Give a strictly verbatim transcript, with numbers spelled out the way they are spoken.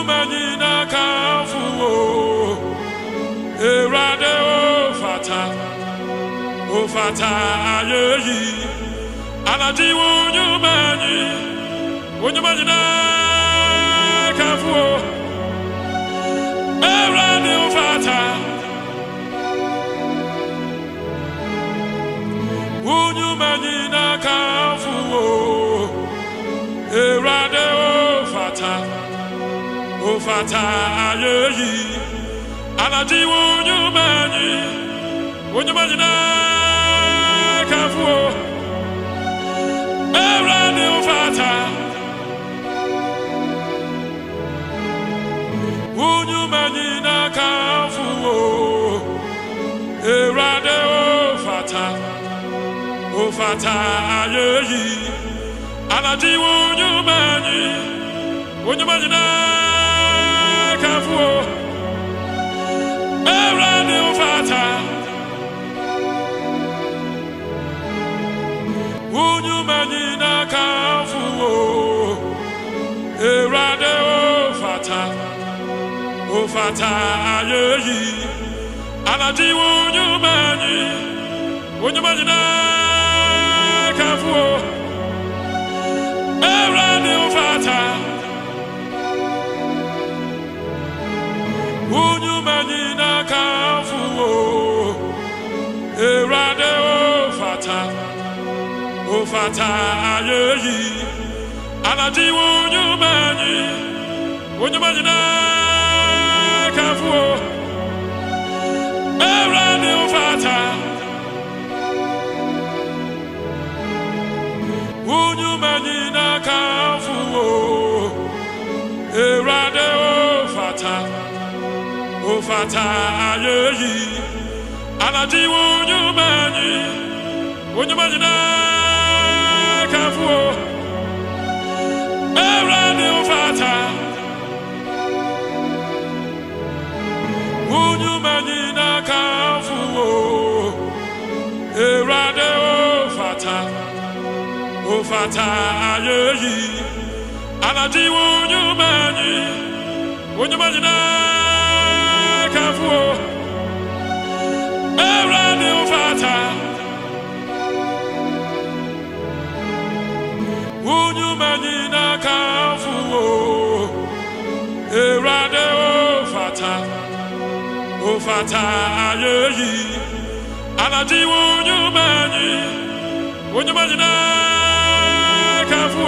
NYINAA KANFO Erade o fata o fata ayeyi Aladi wonyumani NYINAA KANFO Erade o fata NYINAA KANFO Erade o fata o fata ayeyi Aladi wonyumani NYINAA KANFO Erade o fata NYINAA KANFO Erade o fata o fata ayeyi Aladi wonyumani NYINAA KANFO Erade o fata NYINAA KANFO Erade o fata o fata ayeyi Aladi wonyumani NYINAA KANFO Erade o fata NYINAA KANFO Erade o fata o fata ayeyi Aladi wonyumani NYINAA KANFO Erade o fata NYINAA KANFO Erade o fata o fata ayeyi Aladi wonyumani NYINAA KANFO Erade o fata NYINAA KANFO Erade o fata o fata ayeyi Aladi wonyumani NYINAA KANFO Erade o fata NYINAA KANFO Erade o fata o fata ayeyi Aladi wonyumani NYINAA KANFO